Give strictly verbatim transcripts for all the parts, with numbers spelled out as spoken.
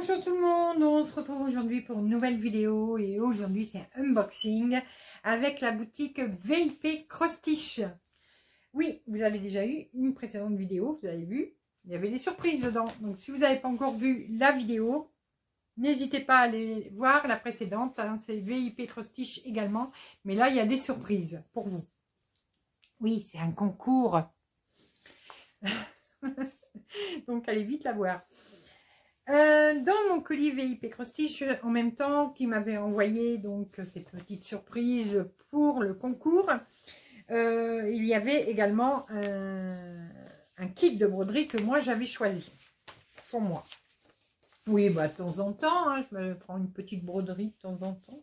Bonjour tout le monde, on se retrouve aujourd'hui pour une nouvelle vidéo et aujourd'hui c'est un unboxing avec la boutique V I P Cross Stitch. Oui, vous avez déjà eu une précédente vidéo, vous avez vu, il y avait des surprises dedans. Donc si vous n'avez pas encore vu la vidéo, n'hésitez pas à aller voir la précédente, hein, c'est V I P Cross Stitch également, mais là il y a des surprises pour vous. Oui, c'est un concours, donc allez vite la voir. Euh, dans mon colis V I P Cross Stitch, en même temps qu'il m'avait envoyé donc ces petites surprises pour le concours, euh, il y avait également un, un kit de broderie que moi j'avais choisi pour moi. Oui, bah de temps en temps, hein, je me prends une petite broderie de temps en temps.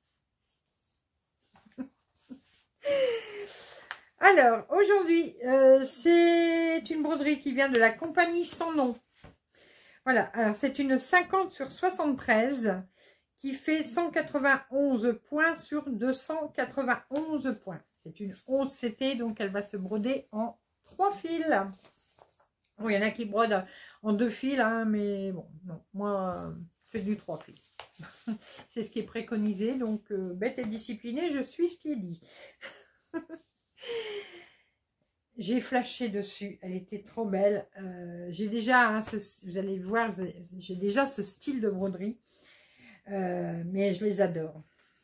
Alors aujourd'hui, euh, c'est une broderie qui vient de la compagnie sans nom. Voilà, alors c'est une cinquante sur soixante-treize qui fait cent quatre-vingt-onze points sur deux cent quatre-vingt-onze points. C'est une onze C T, donc elle va se broder en trois fils. Bon, il y en a qui brodent en deux fils, hein, mais bon, non, moi, je fais du trois fils. C'est ce qui est préconisé, donc euh, bête et disciplinée, je suis ce qui est dit. J'ai flashé dessus, elle était trop belle. Euh, j'ai déjà, hein, ce, vous allez voir, j'ai déjà ce style de broderie, euh, mais je les adore.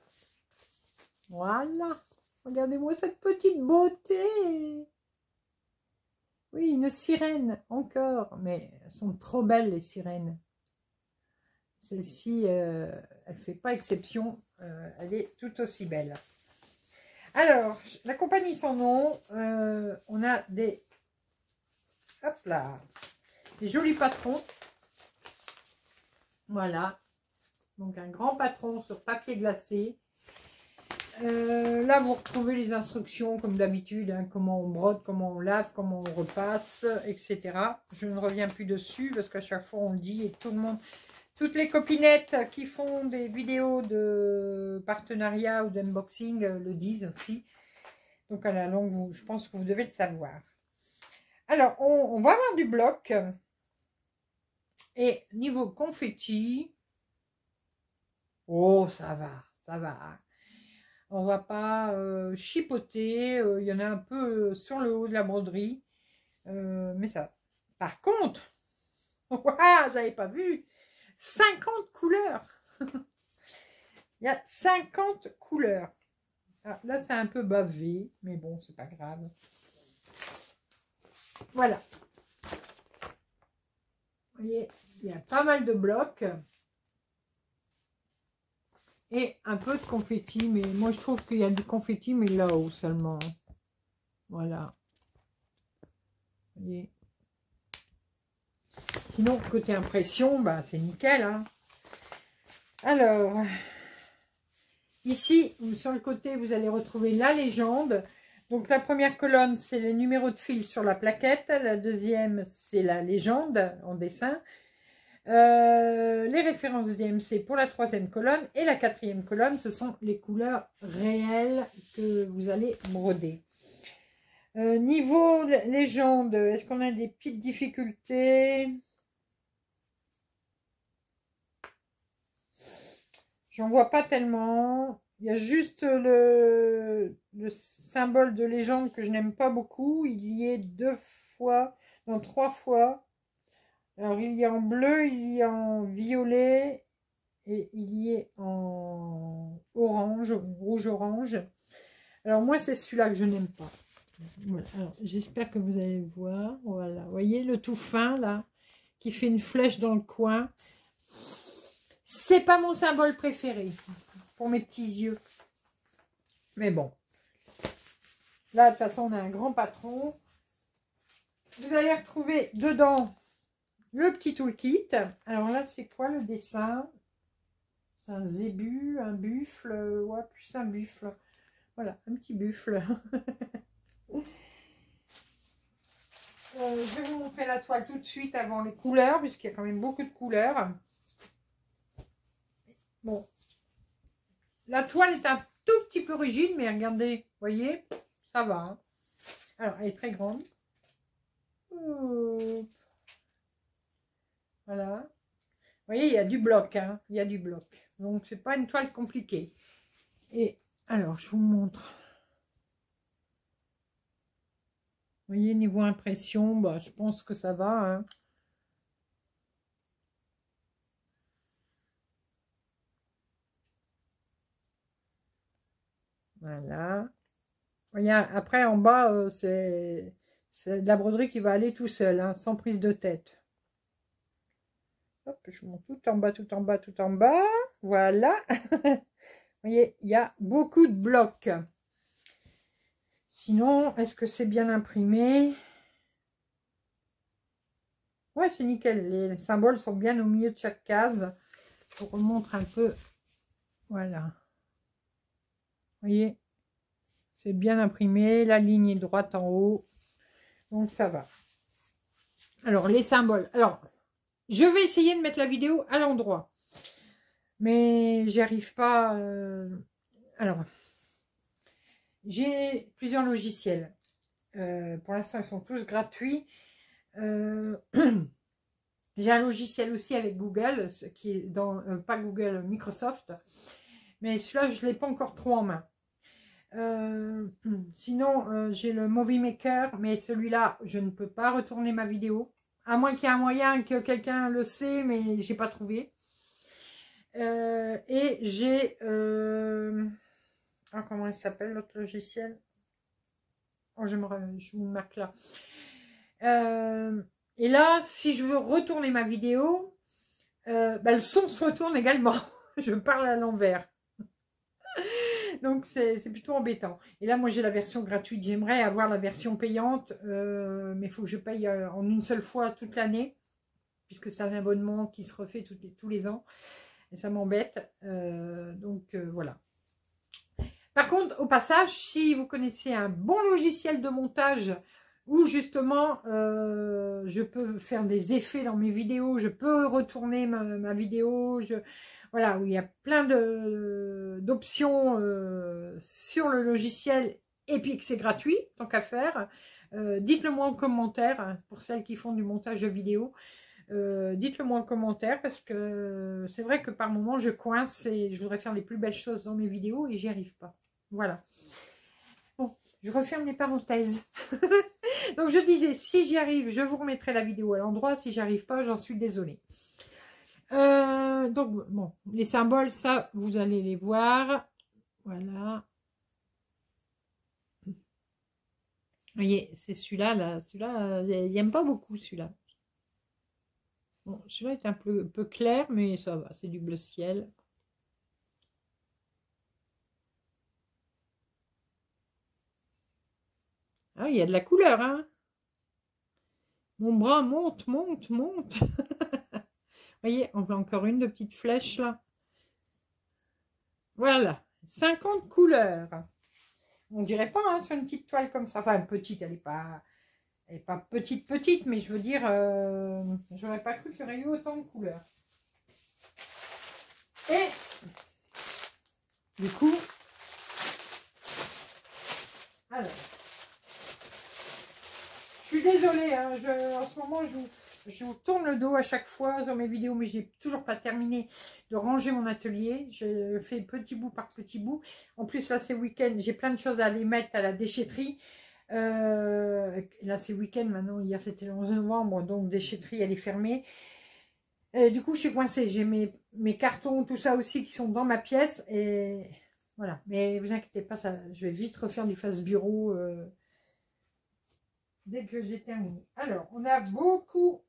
Voilà, regardez-moi cette petite beauté. Oui, une sirène encore, mais elles sont trop belles les sirènes. Celle-ci, euh, elle ne fait pas exception, euh, elle est tout aussi belle. Alors, la compagnie sans nom, euh, on a des, hop là, des jolis patrons. Voilà, donc un grand patron sur papier glacé. Euh, là, vous retrouvez les instructions comme d'habitude, hein, comment on brode, comment on lave, comment on repasse, et cetera. Je ne reviens plus dessus parce qu'à chaque fois on le dit et tout le monde, toutes les copinettes qui font des vidéos de partenariat ou d'unboxing le disent aussi. Donc à la longue, je pense que vous devez le savoir. Alors, on, on va avoir du bloc. Et niveau confetti, oh, ça va, ça va. On va pas euh, chipoter. Il euh, y en a un peu sur le haut de la broderie. Euh, mais ça. Par contre, waouh, j'avais pas vu. cinquante couleurs. Il y a cinquante couleurs. Ah, là, c'est un peu bavé, mais bon, c'est pas grave. Voilà. Vous voyez, il y a pas mal de blocs. Et un peu de confetti, mais moi, je trouve qu'il y a du confetti, mais là-haut seulement. Voilà. Vous voyez. Sinon, côté impression, bah, c'est nickel. Hein. Alors... Ici, sur le côté, vous allez retrouver la légende. Donc, la première colonne, c'est les numéros de fil sur la plaquette. La deuxième, c'est la légende en dessin. Euh, les références D M C pour la troisième colonne. Et la quatrième colonne, ce sont les couleurs réelles que vous allez broder. Euh, niveau légende, est-ce qu'on a des petites difficultés? J'en vois pas tellement. Il y a juste le, le symbole de légende que je n'aime pas beaucoup. Il y est deux fois, non trois fois. Alors il y a en bleu, il y a en violet et il y est en orange, rouge-orange. Alors moi c'est celui-là que je n'aime pas. Voilà. Alors j'espère que vous allez voir. Voilà, vous voyez le tout fin là, qui fait une flèche dans le coin. C'est pas mon symbole préféré pour mes petits yeux. Mais bon. Là, de toute façon, on a un grand patron. Vous allez retrouver dedans le petit toolkit. Alors là, c'est quoi le dessin? C'est un zébu, un buffle. Ouais, plus un buffle. Voilà, un petit buffle. euh, je vais vous montrer la toile tout de suite avant les couleurs, puisqu'il y a quand même beaucoup de couleurs. Bon, la toile est un tout petit peu rigide, mais regardez, vous voyez, ça va. Hein. Alors, elle est très grande. Voilà. voyez, il y a du bloc, hein, il y a du bloc. Donc, c'est pas une toile compliquée. Et alors, je vous montre. Vous voyez, niveau impression, bah, je pense que ça va. Hein. Voilà. Vous voyez, après, en bas, euh, c'est de la broderie qui va aller tout seul, hein, sans prise de tête. Hop, je monte tout en bas, tout en bas, tout en bas. Voilà. Vous voyez, il y a beaucoup de blocs. Sinon, est-ce que c'est bien imprimé? Ouais, c'est nickel. Les symboles sont bien au milieu de chaque case. Je vous remontre un peu. Voilà. Vous voyez, c'est bien imprimé. La ligne est droite en haut. Donc, ça va. Alors, les symboles. Alors, je vais essayer de mettre la vidéo à l'endroit. Mais j'y arrive pas. Euh... Alors, j'ai plusieurs logiciels. Euh, pour l'instant, ils sont tous gratuits. Euh... J'ai un logiciel aussi avec Google, qui est dans, euh, pas Google, Microsoft. Mais celui-là, je ne l'ai pas encore trop en main. Euh, sinon, euh, j'ai le Movie Maker, mais celui-là, je ne peux pas retourner ma vidéo. À moins qu'il y ait un moyen que quelqu'un le sait, mais j'ai pas trouvé. Euh, et j'ai... Euh... Ah, comment il s'appelle l'autre logiciel? Oh, je, me, je vous marque là. Euh, et là, si je veux retourner ma vidéo, euh, bah, le son se retourne également. Je parle à l'envers. Donc, c'est plutôt embêtant. Et là, moi, j'ai la version gratuite. J'aimerais avoir la version payante, euh, mais il faut que je paye euh, en une seule fois toute l'année, puisque c'est un abonnement qui se refait tous les, tous les ans. Et ça m'embête. Euh, donc, euh, voilà. Par contre, au passage, si vous connaissez un bon logiciel de montage où justement euh, je peux faire des effets dans mes vidéos, je peux retourner ma, ma vidéo, je, voilà, où il y a plein d'options euh, sur le logiciel et puis que c'est gratuit, tant qu'à faire, euh, dites-le moi en commentaire, hein, pour celles qui font du montage de vidéos. Euh, dites-le moi en commentaire parce que c'est vrai que par moments je coince et je voudrais faire les plus belles choses dans mes vidéos et j'y arrive pas. Voilà. Bon, je referme les parenthèses. Donc je disais, si j'y arrive, je vous remettrai la vidéo à l'endroit. Si j'y arrive pas, j'en suis désolée. Euh, donc bon, les symboles, ça, vous allez les voir. Voilà. Vous voyez, c'est celui-là, là. Celui-là, il n'aime pas beaucoup celui-là. Bon, celui-là est un peu, peu clair, mais ça va, c'est du bleu ciel. Ah, il y a de la couleur, hein. Mon bras monte, monte, monte. Vous voyez, on voit encore une de petite flèche, là. Voilà, cinquante couleurs. On dirait pas, hein, sur une petite toile comme ça. Enfin, petite, elle n'est pas... Elle est pas petite, petite, mais je veux dire, euh, j'aurais pas cru qu'il y aurait eu autant de couleurs. Et, du coup, alors, je suis désolée, hein, je, en ce moment, je vous, je vous tourne le dos à chaque fois sur mes vidéos, mais j'ai toujours pas terminé de ranger mon atelier. Je fais petit bout par petit bout. En plus, là, c'est week-end, j'ai plein de choses à aller mettre à la déchetterie. Euh, là c'est week-end maintenant, hier c'était le onze novembre, donc déchetterie elle est fermée. Et du coup je suis coincée, j'ai mes, mes cartons, tout ça aussi qui sont dans ma pièce et voilà. Mais vous inquiétez pas, ça, je vais vite refaire du face bureau euh, dès que j'ai terminé. Alors on a beaucoup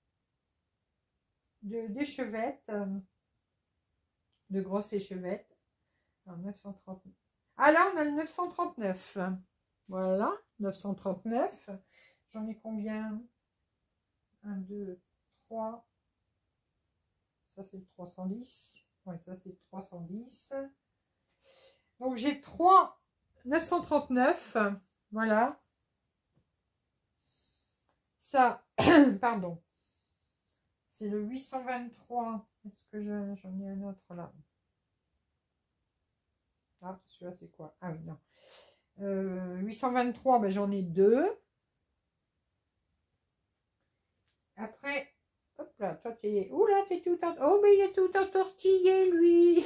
de d'échevettes, euh, de grosses échevettes. Alors, neuf cent trente-neuf. Ah là on a le neuf cent trente-neuf. Voilà, neuf cent trente-neuf. J'en ai combien? un, deux, trois. Ça, c'est trois cent dix. Oui, ça, c'est trois cent dix. Donc, j'ai trois neuf cent trente-neuf. Voilà. Ça, pardon. C'est le huit cent vingt-trois. Est-ce que j'en ai un autre là? Ah, celui-là, c'est quoi? Ah oui, non. Euh, huit cent vingt-trois, ben, j'en ai deux. Après, hop là, toi t'es... Oula, t'es tout en... Oh, mais il est tout entortillé, lui.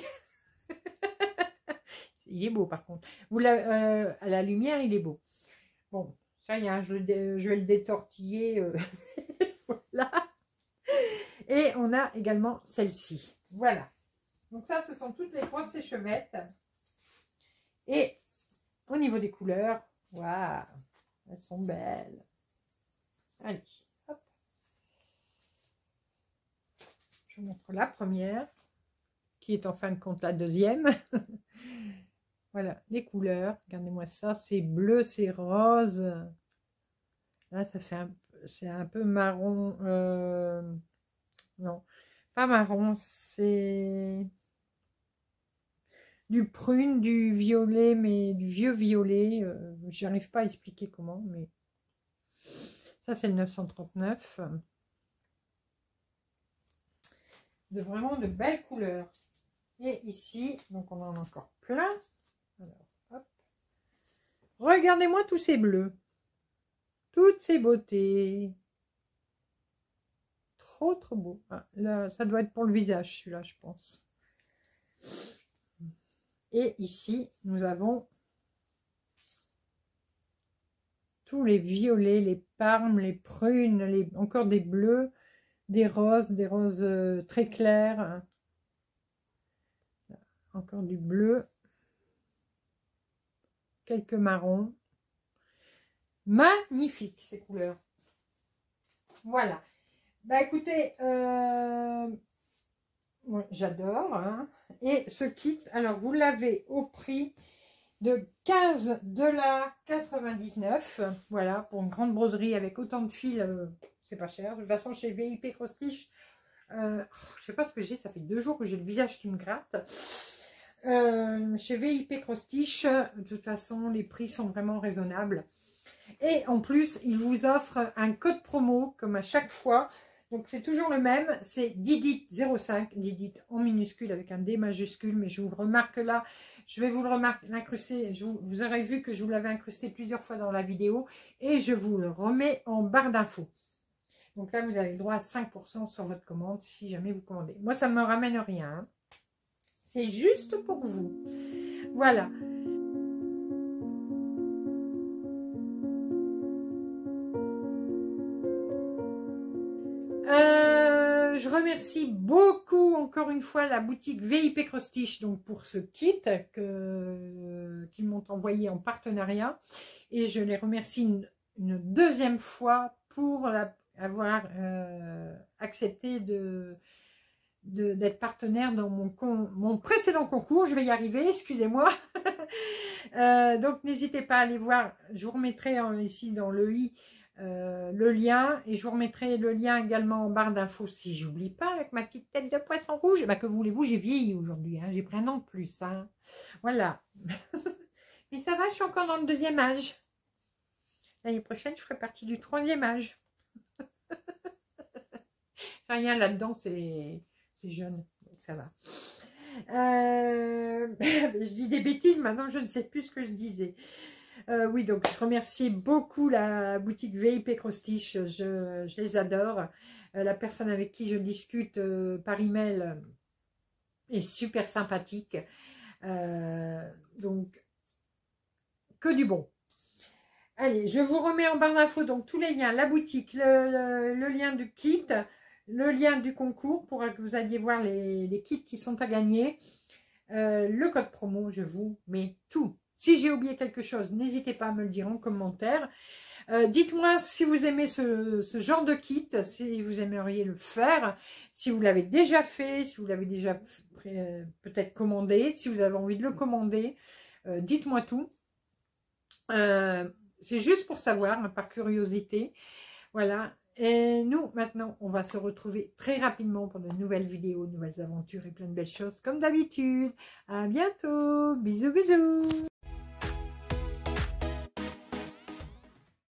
Il est beau, par contre. Vous la... euh, à la lumière, il est beau. Bon, ça y est, je, je vais le détortiller. Euh... Voilà. Et on a également celle-ci. Voilà. Donc ça, ce sont toutes les trois séchevettes. Et au niveau des couleurs, waouh, elles sont belles. Allez, hop. Je vous montre la première, qui est en fin de compte la deuxième. Voilà, les couleurs. Regardez-moi ça, c'est bleu, c'est rose. Là, ça fait un, c'est un peu marron. Euh, non, pas marron, c'est du prune, du violet, mais du vieux violet. Euh, J'arrive pas à expliquer comment, mais ça, c'est le neuf cent trente-neuf. De vraiment de belles couleurs. Et ici, donc on en a encore plein. Alors, hop. Regardez-moi tous ces bleus. Toutes ces beautés. Trop, trop beau. Ah, là, ça doit être pour le visage, celui-là, je pense. Et ici, nous avons tous les violets, les parmes, les prunes, les, encore des bleus, des roses, des roses euh, très claires. Encore du bleu. Quelques marrons. Magnifique, ces couleurs. Voilà. Bah écoutez, euh, ouais, j'adore. Hein. Et ce kit, alors vous l'avez au prix de quinze dollars quatre-vingt-dix-neuf. Voilà, pour une grande broderie avec autant de fils, euh, c'est pas cher. De toute façon, chez V I P Cross Stitch, euh, je sais pas ce que j'ai, ça fait deux jours que j'ai le visage qui me gratte. Euh, chez V I P Cross Stitch, de toute façon, les prix sont vraiment raisonnables. Et en plus, ils vous offrent un code promo, comme à chaque fois. Donc, c'est toujours le même. C'est Didit zéro cinq, Didit en minuscule avec un D majuscule. Mais je vous le remarque là, je vais vous le remarquer, l'incruster. Vous, vous aurez vu que je vous l'avais incrusté plusieurs fois dans la vidéo. Et je vous le remets en barre d'infos. Donc là, vous avez le droit à cinq pour cent sur votre commande si jamais vous commandez. Moi, ça ne me ramène rien. Hein. C'est juste pour vous. Voilà. Euh, je remercie beaucoup encore une fois la boutique V I P Cross Stitch donc pour ce kit que qu'ils m'ont envoyé en partenariat et je les remercie une, une deuxième fois pour la, avoir euh, accepté de d'être partenaire dans mon, con, mon précédent concours. Je vais y arriver, excusez-moi. euh, donc n'hésitez pas à aller voir, je vous remettrai hein, ici dans le i Euh, le lien et je vous remettrai le lien également en barre d'infos si j'oublie pas avec ma petite tête de poisson rouge. Bah, que voulez-vous, j'ai vieilli aujourd'hui, hein, j'ai pris un an de plus. Hein. Voilà. Mais ça va, je suis encore dans le deuxième âge. L'année prochaine, je ferai partie du troisième âge. Rien là-dedans, c'est jeune, donc ça va. Euh... je dis des bêtises, maintenant je ne sais plus ce que je disais. Euh, oui, donc je remercie beaucoup la boutique V I P Cross Stitch, je, je les adore. Euh, la personne avec qui je discute euh, par email euh, est super sympathique. Euh, donc, que du bon. Allez, je vous remets en barre d'infos donc tous les liens, la boutique, le, le, le lien du kit, le lien du concours pour que vous alliez voir les, les kits qui sont à gagner. Euh, le code promo, je vous mets tout. Si j'ai oublié quelque chose, n'hésitez pas à me le dire en commentaire. Euh, Dites-moi si vous aimez ce, ce genre de kit, si vous aimeriez le faire, si vous l'avez déjà fait, si vous l'avez déjà euh, peut-être commandé, si vous avez envie de le commander, euh, dites-moi tout. Euh, C'est juste pour savoir, hein, par curiosité. Voilà. Et nous, maintenant, on va se retrouver très rapidement pour de nouvelles vidéos, de nouvelles aventures et plein de belles choses comme d'habitude. À bientôt. Bisous, bisous.